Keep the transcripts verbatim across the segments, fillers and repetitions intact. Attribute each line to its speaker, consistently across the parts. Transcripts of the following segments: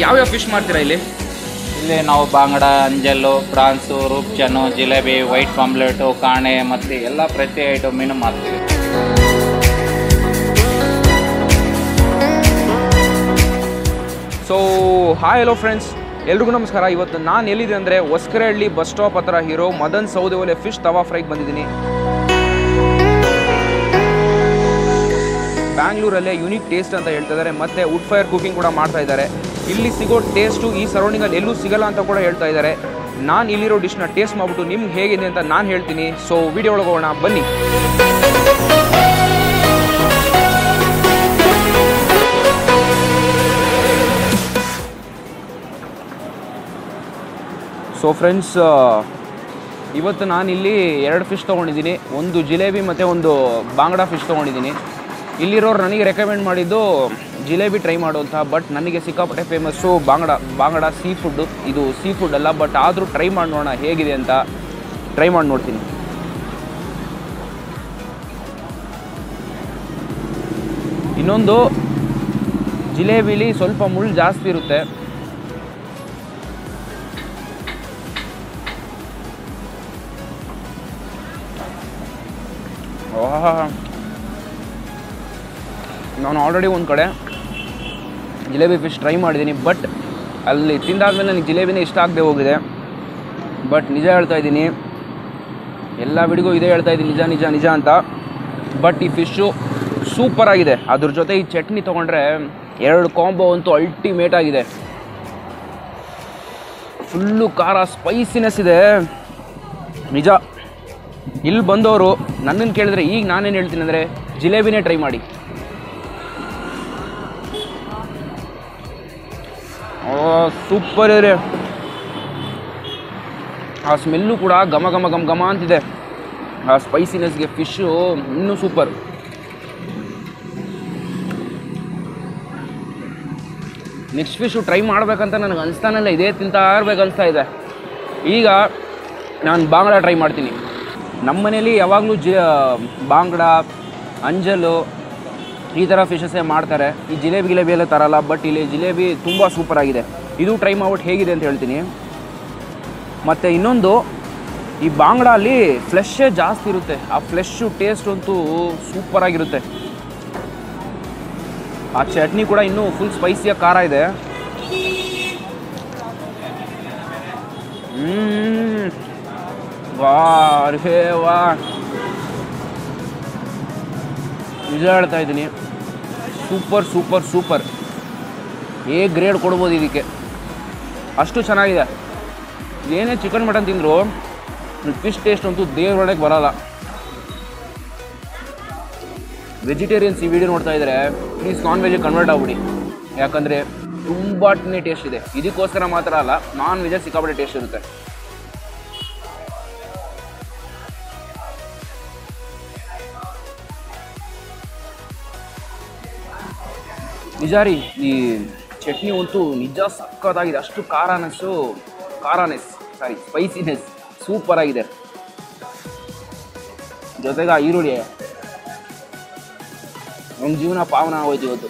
Speaker 1: ಯಾವ್ಯಾವ ಫಿಶ್ ಮಾಡ್ತೀರಾ ಇಲ್ಲಿ?
Speaker 2: ಇಲ್ಲಿ ನಾವು ಬಾಂಗಡ, ಅಂಜಲ್ಲು, ಪ್ರಾನ್ಸು, ರೂಪ್ಚನ್ನು, ಜಿಲೇಬಿ, ವೈಟ್ ಪಾಂಪ್ಲೆಟು, ಕಾಣೆ ಮತ್ತು ಎಲ್ಲ ಪ್ರತಿ ಐಟಮ್ ಮೀನು ಮಾಡ್ತೀವಿ.
Speaker 1: ಸೊ ಹಾಯ್ ಹಲೋ ಫ್ರೆಂಡ್ಸ್, ಎಲ್ರಿಗೂ ನಮಸ್ಕಾರ. ಇವತ್ತು ನಾನು ಎಲ್ಲಿದೆ ಅಂದರೆ ಹೊಸಕೆರೆಹಳ್ಳಿ ಬಸ್ ಸ್ಟಾಪ್ ಹತ್ರ ಇರೋ ಮದನ್ ಸೌದೆ ಒಲೆ ಫಿಶ್ ತವಾ ಫ್ರೈಗೆ ಬಂದಿದ್ದೀನಿ. ಬ್ಯಾಂಗ್ಳೂರಲ್ಲೇ ಯುನೀಕ್ ಟೇಸ್ಟ್ ಅಂತ ಹೇಳ್ತಾ ಇದ್ದಾರೆ, ಮತ್ತು ವುಡ್ ಫೈರ್ ಕುಕಿಂಗ್ ಕೂಡ ಮಾಡ್ತಾ ಇದ್ದಾರೆ. ಇಲ್ಲಿ ಸಿಗೋ ಟೇಸ್ಟು ಈ ಸರೌಂಡಿಂಗಲ್ಲಿ ಎಲ್ಲೂ ಸಿಗಲ್ಲ ಅಂತ ಕೂಡ ಹೇಳ್ತಾ ಇದ್ದಾರೆ. ನಾನು ಇಲ್ಲಿರೋ ಡಿಶ್ನ ಟೇಸ್ಟ್ ಮಾಡಿಬಿಟ್ಟು ನಿಮ್ಗೆ ಹೇಗಿದೆ ಅಂತ ನಾನು ಹೇಳ್ತೀನಿ. ಸೊ ವಿಡಿಯೋ ಒಳಗೆ ಹೋಗೋಣ ಬನ್ನಿ. ಸೊ ಫ್ರೆಂಡ್ಸ್, ಇವತ್ತು ನಾನಿಲ್ಲಿ ಎರಡು ಫಿಶ್ ತೊಗೊಂಡಿದ್ದೀನಿ. ಒಂದು ಜಿಲೇಬಿ ಮತ್ತು ಒಂದು ಬಾಂಗಡ ಫಿಶ್ ತೊಗೊಂಡಿದ್ದೀನಿ. ಇಲ್ಲಿರೋರು ನನಗೆ ರೆಕಮೆಂಡ್ ಮಾಡಿದ್ದು ಜಿಲೇಬಿ ಟ್ರೈ ಮಾಡುವಂಥ, ಬಟ್ ನನಗೆ ಸಿಕ್ಕಾಪಟ್ಟೆ ಫೇಮಸ್ಸು ಬಾಂಗಡ. ಬಾಂಗಡ ಸೀ ಫುಡ್ಡು, ಇದು ಸೀ ಫುಡ್ ಅಲ್ಲ, ಬಟ್ ಆದರೂ ಟ್ರೈ ಮಾಡಿ ನೋಡೋಣ ಹೇಗಿದೆ ಅಂತ. ಟ್ರೈ ಮಾಡಿ ನೋಡ್ತೀನಿ. ಇನ್ನೊಂದು, ಜಿಲೇಬಿಲಿ ಸ್ವಲ್ಪ ಮುಳ್ಳು ಜಾಸ್ತಿ ಇರುತ್ತೆ. ನಾನು ಆಲ್ರೆಡಿ ಒಂದು ಕಡೆ ಜಿಲೇಬಿ ಫಿಶ್ ಟ್ರೈ ಮಾಡಿದ್ದೀನಿ, ಬಟ್ ಅಲ್ಲಿ ತಿಂದಾದ್ಮೇಲೆ ನನಗೆ ಜಿಲೇಬಿನೇ ಇಷ್ಟ ಆಗದೆ ಹೋಗಿದೆ. ಬಟ್ ನಿಜ ಹೇಳ್ತಾ ಇದ್ದೀನಿ, ಎಲ್ಲ ವಿಡಿಗೂ ಇದೇ ಹೇಳ್ತಾ ಇದ್ದೀನಿ, ನಿಜ ನಿಜ ನಿಜ ಅಂತ. ಬಟ್ ಈ ಫಿಶ್ಶು ಸೂಪರಾಗಿದೆ. ಅದ್ರ ಜೊತೆ ಈ ಚಟ್ನಿ ತೊಗೊಂಡ್ರೆ ಎರಡು ಕಾಂಬೋ ಅಂತೂ ಅಲ್ಟಿಮೇಟ್ ಆಗಿದೆ. ಫುಲ್ಲು ಖಾರ, ಸ್ಪೈಸಿನೆಸ್ ಇದೆ ನಿಜ. ಇಲ್ಲಿ ಬಂದವರು ನನ್ನನ್ನು ಕೇಳಿದ್ರೆ ಈಗ ನಾನೇನು ಹೇಳ್ತೀನಿ ಅಂದರೆ ಜಿಲೇಬಿನೇ ಟ್ರೈ ಮಾಡಿ. ಸೂಪರ್ ಇದೆ. ಆ ಸ್ಮೆಲ್ಲು ಕೂಡ ಘಮ ಘಮ ಘಮ ಘಮ ಅಂತಿದೆ. ಆ ಸ್ಪೈಸಿನೆಸ್ಗೆ ಫಿಶ್ಶು ಇನ್ನೂ ಸೂಪರ್. ನೆಕ್ಸ್ಟ್ ಫಿಶ್ಶು ಟ್ರೈ ಮಾಡಬೇಕಂತ ನನಗೆ ಅನಿಸ್ತಾನಲ್ಲ, ಇದೇ ತಿಂತಾ ಇರ್ಬೇಕು ಅನಿಸ್ತಾ ಇದೆ. ಈಗ ನಾನು ಬಾಂಗಡ ಟ್ರೈ ಮಾಡ್ತೀನಿ. ನಮ್ಮ ಮನೇಲಿ ಯಾವಾಗಲೂ ಜಿ ಬಾಂಗಡ, ಅಂಜಲು ಈ ಥರ ಫಿಶಸ್ಸೇ ಮಾಡ್ತಾರೆ. ಈ ಜಿಲೇಬಿ ಗಿಲೇಬಿ ಎಲ್ಲ ತರಲ್ಲ. ಬಟ್ ಇಲ್ಲಿ ಜಿಲೇಬಿ ತುಂಬ ಸೂಪರಾಗಿದೆ. ಇದು ಟ್ರೈ ಮಾಡ್ಬಿಟ್ಟು ಹೇಗಿದೆ ಅಂತ ಹೇಳ್ತೀನಿ. ಮತ್ತು ಇನ್ನೊಂದು, ಈ ಬಾಂಗಡ ಅಲ್ಲಿ ಫ್ಲೆಶ್ಶೇ ಜಾಸ್ತಿ ಇರುತ್ತೆ. ಆ ಫ್ಲೆಶ್ಶು ಟೇಸ್ಟ್ ಅಂತೂ ಸೂಪರಾಗಿರುತ್ತೆ. ಆ ಚಟ್ನಿ ಕೂಡ ಇನ್ನೂ ಫುಲ್ ಸ್ಪೈಸಿಯಾಗಿ ಖಾರ ಇದೆ. ಹ್ಞೂ ವಾ ರೇ ವಾ, ನಿಜ ಹೇಳ್ತಾ ಇದ್ದೀನಿ, super super super. A grade ಕೊಡ್ಬೋದು ಇದಕ್ಕೆ, ಅಷ್ಟು ಚೆನ್ನಾಗಿದೆ. ಏನೇ ಚಿಕನ್ ಮಟನ್ ತಿಂದರೂ ಫಿಶ್ ಟೇಸ್ಟ್ ಅಂತೂ ದೇವ್ರೊಳಗೆ ಬರೋಲ್ಲ. ವೆಜಿಟೇರಿಯನ್ಸ್ ಈ ವಿಡಿಯೋ ನೋಡ್ತಾ ಇದ್ದಾರೆ, ಪ್ಲೀಸ್ ನಾನ್ ವೆಜ್ಗೆ ಕನ್ವರ್ಟ್ ಆಗ್ಬಿಡಿ. ಯಾಕಂದರೆ ತುಂಬಾ ಟೇಸ್ಟ್ ಇದೆ. ಇದಕ್ಕೋಸ್ಕರ ಮಾತ್ರ ಅಲ್ಲ, ನಾನ್ ವೆಜ್ಜಲ್ಲಿ ಸಿಕ್ಕಾಪಟ್ಟೆ ಟೇಸ್ಟ್ ಇರುತ್ತೆ. ನಿಜ ರೀ, ಈ ಚಟ್ನಿ ಅಂತೂ ನಿಜ ಸಕ್ಕತ್ತಾಗಿದೆ. ಅಷ್ಟು ಖಾರನೆಸ್ಸು ಖಾರನೆಸ್ ಸಾರಿ ಸ್ಪೈಸಿನೆಸ್ ಸೂಪರಾಗಿದೆ. ಜೊತೆಗೆ ಆ ಈರುಳ್ಳಿ, ನಮ್ಮ ಜೀವನ ಪಾವನ ಆಗೋಯ್ತು ಇವತ್ತು.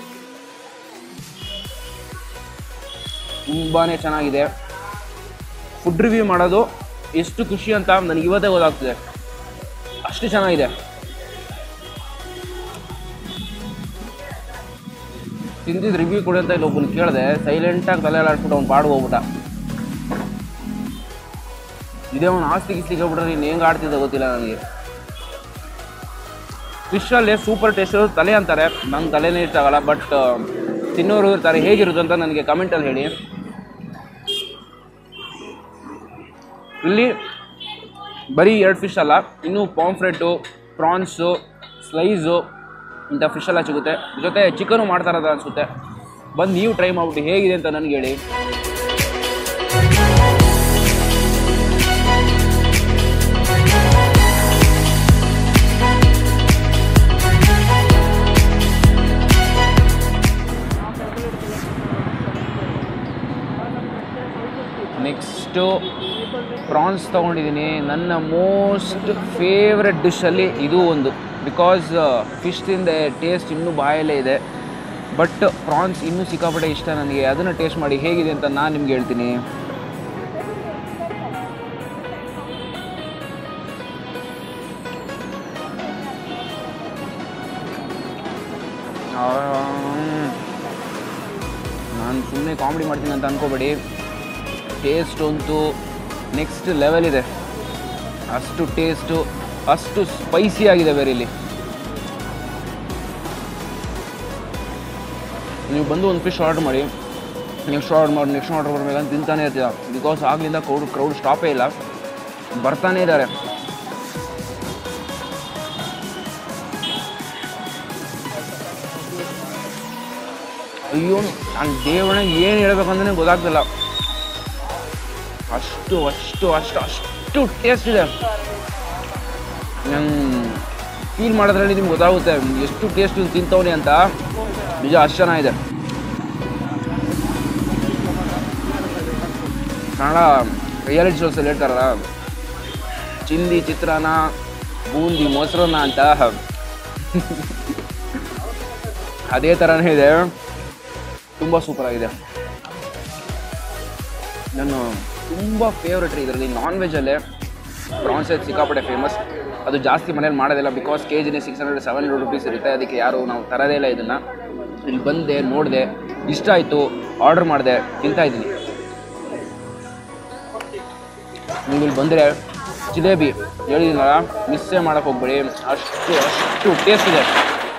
Speaker 1: ತುಂಬಾ ಚೆನ್ನಾಗಿದೆ. ಫುಡ್ ರಿವ್ಯೂ ಮಾಡೋದು ಎಷ್ಟು ಖುಷಿ ಅಂತ ನನಗೆ ಇವತ್ತೇ ಗೊತ್ತಾಗ್ತಿದೆ. ಅಷ್ಟು ಚೆನ್ನಾಗಿದೆ. ತಿಂದಿದ್ದು ರಿವ್ಯೂ ಕೊಡಿ ಅಂತ ಇಲ್ಲಿ ಒಬ್ಬನು ಕೇಳಿದೆ, ಸೈಲೆಂಟಾಗಿ ತಲೆ ಆಡಿಸ್ಬಿಟ್ಟು ಅವ್ನು ಪಾಡು ಹೋಗ್ಬಿಟ್ಟ. ಇದೇ ಅವ್ನು ಆಸ್ತಿ ಗಿಸ್ಲಿಕ್ಕೆ ಹೋಗ್ಬಿಟ್ರೆ ನೀನು ಹೆಂಗೆ ಆಡ್ತಿದ್ದೆ ಗೊತ್ತಿಲ್ಲ ನನಗೆ. ಫಿಶಲ್ಲೇ ಸೂಪರ್ ಟೇಸ್ಟ್ ತಲೆ ಅಂತಾರೆ, ನಂಗೆ ತಲೆನೇ ಇಷ್ಟ ಆಗಲ್ಲ. ಬಟ್ ತಿನ್ನೋರು ಇರ್ತಾರೆ, ಹೇಗಿರುತ್ತೆ ಅಂತ ನನಗೆ ಕಮೆಂಟಲ್ಲಿ ಹೇಳಿ. ಇಲ್ಲಿ ಬರೀ ಎರಡು ಫಿಶ್ ಅಲ್ಲ, ಇನ್ನೂ ಪಾಂಫ್ರೆಟ್ಟು, ಪ್ರಾನ್ಸು, ಸ್ಲೈಸು ಇಂಥ ಫಿಶೆಲ್ಲ ಸಿಗುತ್ತೆ. ಜೊತೆ ಚಿಕನು ಮಾಡ್ತಾರದ ಅನಿಸುತ್ತೆ. ಬಂದು ನೀವು ಟ್ರೈ ಮಾಡಿಬಿಟ್ಟು ಹೇಗಿದೆ ಅಂತ ನನಗೆ ಹೇಳಿ. ನೆಕ್ಸ್ಟು ಪ್ರಾನ್ಸ್ ತೊಗೊಂಡಿದ್ದೀನಿ. ನನ್ನ ಮೋಸ್ಟ್ ಫೇವ್ರೆಟ್ ಡಿಶಲ್ಲಿ ಇದು ಒಂದು. ಬಿಕಾಸ್ ಫಿಶ್ ತಿಂದೆ ಟೇಸ್ಟ್ ಇನ್ನೂ ಬಾಯಲ್ಲೇ ಇದೆ. ಬಟ್ ಪ್ರಾನ್ಸ್ ಇನ್ನೂ ಸಿಕ್ಕಾಪಟ್ಟೆ ಇಷ್ಟ ನನಗೆ. ಅದನ್ನು ಟೇಸ್ಟ್ ಮಾಡಿ ಹೇಗಿದೆ ಅಂತ ನಾನು ನಿಮ್ಗೆ ಹೇಳ್ತೀನಿ. ನಾನು ಸುಮ್ಮನೆ ಕಾಮಿಡಿ ಮಾಡ್ತೀನಿ ಅಂತ ಅಂದ್ಕೋಬೇಡಿ. ಟೇಸ್ಟ್ ಅಂತೂ ನೆಕ್ಸ್ಟ್ ಲೆವೆಲ್ ಇದೆ. ಅಷ್ಟು ಟೇಸ್ಟು, ಅಷ್ಟು ಸ್ಪೈಸಿ ಆಗಿದೆ ಬೇರೆ ಇಲ್ಲಿ. ನೀವು ಬಂದು ಒಂದು ಫಿಶ್ ಆರ್ಡ್ರ್ ಮಾಡಿ, ನೆಕ್ಸ್ಟ್ ಆರ್ಡ್ರ್ ಮಾಡಿ ನೆಕ್ಸ್ಟ್ ಆರ್ಡ್ರ್ ಬರ್ಬೇಕಂತ ತಿಂತಾನೆ ಇರ್ತೀರ. ಬಿಕಾಸ್ ಆಗಲಿಂದ ಕ್ರೌಡ್ ಕ್ರೌಡ್ ಸ್ಟಾಪೇ ಇಲ್ಲ, ಬರ್ತಾನೇ ಇದ್ದಾರೆ. ಅಯ್ಯೋ, ನಾನು ದೇವಣಿಗೆ ಏನು ಹೇಳ್ಬೇಕಂದ್ರೆ ಗೊತ್ತಾಗ್ತಿಲ್ಲ. ಅಷ್ಟು ಅಷ್ಟು ಅಷ್ಟು ಅಷ್ಟು ಟೇಸ್ಟ್ ಇದೆ. ನಂಗೆ ಫೀಲ್ ಮಾಡೋದ್ರಲ್ಲಿ ನಿಮ್ಗೆ ಗೊತ್ತಾಗುತ್ತೆ ಎಷ್ಟು ಟೇಸ್ಟ್ ತಿಂತವನಿ ಅಂತ. ನಿಜ ಅಷ್ಟು ಚೆನ್ನಾಗಿದೆ. ಕನ್ನಡ ರಿಯಾಲಿಟಿ ಶೋಸಲ್ಲಿ ಹೇಳ್ತಾರಲ್ಲ, ಚಿಂದಿ ಚಿತ್ರಾನ್ನ, ಬೂಂದಿ ಮೊಸರನ್ನ ಅಂತ, ಅದೇ ಥರನೇ ಇದೆ. ತುಂಬ ಸೂಪರಾಗಿದೆ. ನಾನು ತುಂಬ ಫೇವ್ರೆಟ್ ರೀ ಇದರಲ್ಲಿ. ನಾನ್ ವೆಜ್ಜಲ್ಲೇ ಪ್ರಾನ್ಸ್ ಸಿಕ್ಕಾಪಟ್ಟೆ ಫೇಮಸ್. ಅದು ಜಾಸ್ತಿ ಮನೇಲಿ ಮಾಡೋದಿಲ್ಲ, ಬಿಕಾಸ್ ಕೆ ಜಿನೇ six hundred seven hundred rupees ಇರುತ್ತೆ. ಅದಕ್ಕೆ ಯಾರು ನಾವು ತರೋದೇ ಇಲ್ಲ ಇದನ್ನು. ಇಲ್ಲಿ ಬಂದೆ, ನೋಡಿದೆ, ಇಷ್ಟ ಆಯಿತು, ಆರ್ಡ್ರ್ ಮಾಡಿದೆ, ತಿಂತಾಯಿದ್ದೀನಿ. ನೀವು ಇಲ್ಲಿ ಬಂದರೆ ಜಿಲೇಬಿ ಹೇಳಿದ್ದೀನಲ್ಲ, ಮಿಸ್ಸೇ ಮಾಡೋಕ್ಕೆ ಹೋಗ್ಬೇಡಿ. ಅಷ್ಟು ಅಷ್ಟು ಟೇಸ್ಟ್ ಇದೆ.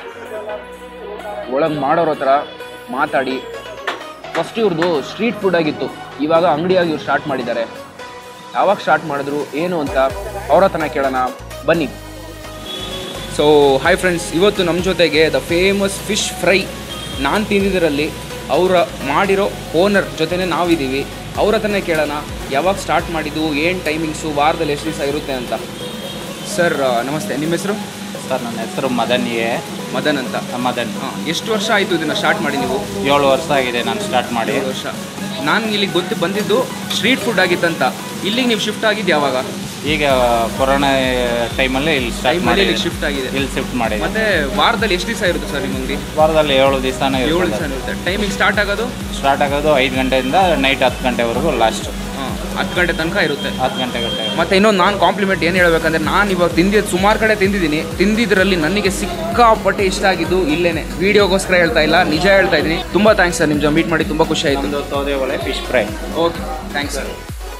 Speaker 1: ಒಳಗೆ ಮಾಡೋರ ಹತ್ರ ಮಾತಾಡಿ. ಫಸ್ಟ್ ಇವ್ರದ್ದು ಸ್ಟ್ರೀಟ್ ಫುಡ್ ಆಗಿತ್ತು, ಇವಾಗ ಅಂಗಡಿಯಾಗಿ ಇವ್ರು ಸ್ಟಾರ್ಟ್ ಮಾಡಿದ್ದಾರೆ. ಯಾವಾಗ ಸ್ಟಾರ್ಟ್ ಮಾಡಿದ್ರು ಏನು ಅಂತ ಅವ್ರ ಹತ್ರನ ಕೇಳೋಣ ಬನ್ನಿ. ಸೊ ಹಾಯ್ ಫ್ರೆಂಡ್ಸ್, ಇವತ್ತು ನಮ್ಮ ಜೊತೆಗೆ ದ ಫೇಮಸ್ ಫಿಶ್ ಫ್ರೈ ನಾನು ತಿಂದಿದ್ದರಲ್ಲಿ ಅವರ ಮಾಡಿರೋ ಓನರ್ ಜೊತೆನೇ ನಾವಿದ್ದೀವಿ. ಅವ್ರ ಹತ್ರನೇ ಕೇಳೋಣ ಯಾವಾಗ ಸ್ಟಾರ್ಟ್ ಮಾಡಿದ್ದು, ಏನು ಟೈಮಿಂಗ್ಸು, ವಾರದಲ್ಲಿ ಎಷ್ಟು ದಿವಸ ಇರುತ್ತೆ ಅಂತ. ಸರ್ ನಮಸ್ತೆ, ನಿಮ್ಮ ಹೆಸರು?
Speaker 2: ಸರ್ ನನ್ನ ಹೆಸರು ಮದನ್ ಎ.
Speaker 1: ಮದನ್ ಅಂತ.
Speaker 2: ಮದನ್.
Speaker 1: ಹಾಂ, ಎಷ್ಟು ವರ್ಷ ಆಯಿತು ಇದನ್ನು ಸ್ಟಾರ್ಟ್ ಮಾಡಿ ನೀವು?
Speaker 2: ಏಳು ವರ್ಷ ಆಗಿದೆ ನಾನು ಸ್ಟಾರ್ಟ್ ಮಾಡಿ.
Speaker 1: ಏಳು ವರ್ಷ. ನಾನು ಇಲ್ಲಿಗೆ ಗೊತ್ತು ಬಂದಿದ್ದು ಸ್ಟ್ರೀಟ್ ಫುಡ್ ಆಗಿತ್ತಂತ. ಇಲ್ಲಿಗೆ ನೀವು ಶಿಫ್ಟ್ ಆಗಿದ್ದು ಯಾವಾಗ?
Speaker 2: ಈಗ ಕೊರೋನಾ ಟೈಮಲ್ಲಿ ಇಲ್ಲಿ ಸ್ಟಾರ್ಟ್ ಮಾಡಿ
Speaker 1: ಇಲ್ಲಿ ಶಿಫ್ಟ್ ಆಗಿದೆ.
Speaker 2: ಇಲ್ಲಿ ಶಿಫ್ಟ್ ಮಾಡಿ.
Speaker 1: ಮತ್ತೆ ವಾರದಲ್ಲಿ ಎಷ್ಟು ದಿವಸ ಇರುತ್ತೆ ಸರ್ ನಿಮ್ಮ ಅಂಗಡಿ?
Speaker 2: ವಾರದಲ್ಲಿ ಏಳು ದಿವಸನೇ
Speaker 1: ಏಳು ದಿವಸ ಇರುತ್ತೆ. ಟೈಮಿಂಗ್ ಸ್ಟಾರ್ಟ್ ಆಗೋದು
Speaker 2: ಸ್ಟಾರ್ಟ್ ಆಗೋದು ಐದು ಗಂಟೆಯಿಂದ ನೈಟ್ ಹತ್ತು ಗಂಟೆವರೆಗೂ ಲಾಸ್ಟು.
Speaker 1: ಹಾಂ, ಹತ್ತು ಗಂಟೆ ತನಕ ಇರುತ್ತೆ.
Speaker 2: ಹತ್ತು ಗಂಟೆ ಗಂಟೆ.
Speaker 1: ಮತ್ತು ಇನ್ನೊಂದು ನಾನು ಕಾಂಪ್ಲಿಮೆಂಟ್ ಏನು ಹೇಳಬೇಕಂದ್ರೆ, ನಾನು ಇವಾಗ ತಿಂದಿದ್ದು ಸುಮಾರು ಕಡೆ ತಿಂದಿದ್ದೀನಿ. ತಿಂದಿದ್ದರಲ್ಲಿ ನನಗೆ ಸಿಕ್ಕಾಪಟ್ಟೆ ಇಷ್ಟ ಆಗಿದ್ದು ಇಲ್ಲೇನೆ. ವೀಡಿಯೋಗೋಸ್ಕರ ಹೇಳ್ತಾ ಇಲ್ಲ, ನಿಜ ಹೇಳ್ತಾ ಇದ್ದೀನಿ. ತುಂಬ ಥ್ಯಾಂಕ್ಸ್ ಸರ್, ನಿಮ್ಮ ಜೊತೆ ಮೀಟ್ ಮಾಡಿ ತುಂಬ ಖುಷಿ ಆಯಿತು.
Speaker 2: ಒಂದು ಸೌದೆ ಒಳ್ಳೆ fish fry.
Speaker 1: Okay, thanks sir.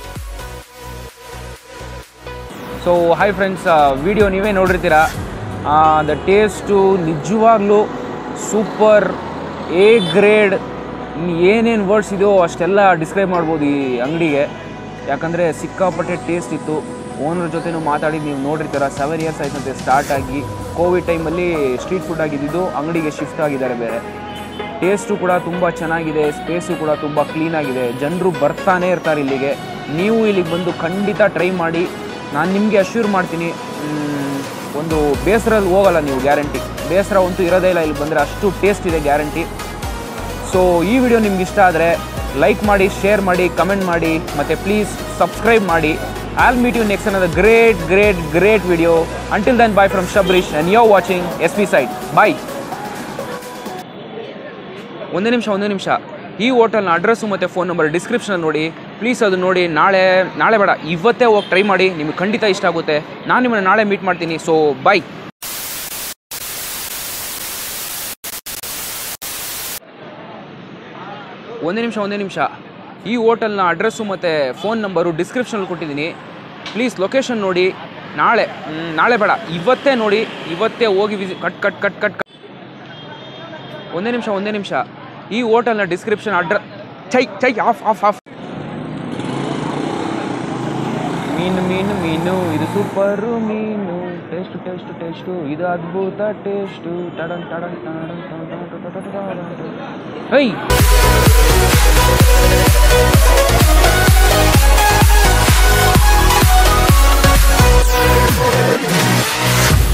Speaker 1: So hi friends, video ನೀವೇ ನೋಡಿರ್ತೀರ. ದ ಟೇಸ್ಟು ನಿಜವಾಗ್ಲೂ ಸೂಪರ್, ಎ ಗ್ರೇಡ್. ಏನೇನು ವರ್ಡ್ಸ್ ಇದೆಯೋ ಅಷ್ಟೆಲ್ಲ ಡಿಸ್ಕ್ರೈಬ್ ಮಾಡ್ಬೋದು ಈ ಅಂಗಡಿಗೆ. ಯಾಕಂದರೆ ಸಿಕ್ಕಾಪಟ್ಟೆ ಟೇಸ್ಟ್ ಇತ್ತು. ಓನರ್ ಜೊತೆನೂ ಮಾತಾಡಿ ನೀವು ನೋಡಿರ್ತೀರ. ಸೆವೆನ್ ಇಯರ್ಸ್ ಆಯ್ತಂತೆ ಸ್ಟಾರ್ಟ್ ಆಗಿ. ಕೋವಿಡ್ ಟೈಮಲ್ಲಿ ಸ್ಟ್ರೀಟ್ ಫುಡ್ ಆಗಿದ್ದು ಅಂಗಡಿಗೆ ಶಿಫ್ಟ್ ಆಗಿದ್ದಾರೆ ಬೇರೆ. ಟೇಸ್ಟು ಕೂಡ ತುಂಬ ಚೆನ್ನಾಗಿದೆ, ಸ್ಪೇಸು ಕೂಡ ತುಂಬ ಕ್ಲೀನಾಗಿದೆ. ಜನರು ಬರ್ತಾನೆ ಇರ್ತಾರೆ ಇಲ್ಲಿಗೆ. ನೀವು ಇಲ್ಲಿಗೆ ಬಂದು ಖಂಡಿತ ಟ್ರೈ ಮಾಡಿ. ನಾನು ನಿಮಗೆ ಅಶ್ಯೂರ್ ಮಾಡ್ತೀನಿ, ಒಂದು ಬೇಸರಲ್ಲಿ ಹೋಗಲ್ಲ ನೀವು, ಗ್ಯಾರಂಟಿ. ಬೇಸರ ಅಂತೂ ಇರೋದೇ ಇಲ್ಲ ಇಲ್ಲಿ ಬಂದರೆ, ಅಷ್ಟು ಟೇಸ್ಟ್ ಇದೆ ಗ್ಯಾರಂಟಿ. ಸೊ ಈ ವಿಡಿಯೋ ನಿಮ್ಗೆ ಇಷ್ಟ ಆದರೆ ಲೈಕ್ ಮಾಡಿ, ಶೇರ್ ಮಾಡಿ, ಕಮೆಂಟ್ ಮಾಡಿ, ಮತ್ತು ಪ್ಲೀಸ್ ಸಬ್ಸ್ಕ್ರೈಬ್ ಮಾಡಿ. I'll meet you next another great, great, great video. Until then, bye from Shabrish and you're watching S P Side. Bye. ಒಂದೇ ನಿಮಿಷ ಒಂದೇ ನಿಮಿಷ ಈ ಹೋಟೆಲ್ನ ಅಡ್ರೆಸ್ಸು ಮತ್ತು ಫೋನ್ ನಂಬರ್ ಡಿಸ್ಕ್ರಿಪ್ಷನಲ್ಲಿ ನೋಡಿ. ಪ್ಲೀಸ್ ಅದು ನೋಡಿ. ನಾಳೆ ನಾಳೆ ಬೇಡ, ಇವತ್ತೇ ಹೋಗಿ ಟ್ರೈ ಮಾಡಿ, ನಿಮಗೆ ಖಂಡಿತ ಇಷ್ಟ ಆಗುತ್ತೆ. ನಾನು ನಿಮ್ಮನ್ನು ನಾಳೆ ಮೀಟ್ ಮಾಡ್ತೀನಿ. So bye. ಒಂದೇ ನಿಮಿಷ ಒಂದೇ ನಿಮಿಷ ಈ ಹೋಟೆಲ್ನ ಅಡ್ರೆಸ್ಸು ಮತ್ತು ಫೋನ್ ನಂಬರು ಡಿಸ್ಕ್ರಿಪ್ಷನಲ್ಲಿ ಕೊಟ್ಟಿದ್ದೀನಿ. ಪ್ಲೀಸ್ ಲೊಕೇಶನ್ ನೋಡಿ. ನಾಳೆ ನಾಳೆ ಬೇಡ, ಇವತ್ತೇ ನೋಡಿ, ಇವತ್ತೇ ಹೋಗಿ visit. Cut cut cut cut cut ಒಂದೇ ನಿಮಿಷ ಒಂದೇ ನಿಮಿಷ ಈ ಹೋಟೆಲ್ನ ಡಿಸ್ಕ್ರಿಪ್ಷನ್ ಅಡ್ರೆಸ್. ಚೈ ಚೈ ಆಫ್ ಆಫ್ ಆಫ್ ಮೀನು ಮೀನು ಮೀನು ಇದು ಸೂಪರು ಮೀನು. ಟೇಸ್ಟು ಟೇಸ್ಟು ಟೇಸ್ಟು ಇದು ಅದ್ಭುತ ಟೇಸ್ಟು. ಟಡನ್ ಟಡನ್ ಟಡನ್ ಟಡನ್. ಹೈ